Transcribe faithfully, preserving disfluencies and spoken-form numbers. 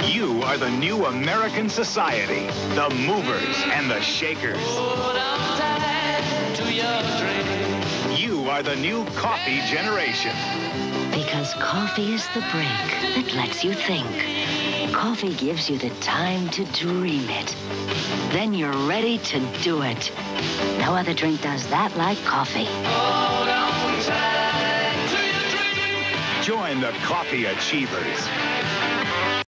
You are the new American society, the movers and the shakers. Hold on tight to your dream. You are the new coffee generation. Because coffee is the break that lets you think. Coffee gives you the time to dream it. Then you're ready to do it. No other drink does that like coffee. Hold on tight to your dream. Join the coffee achievers.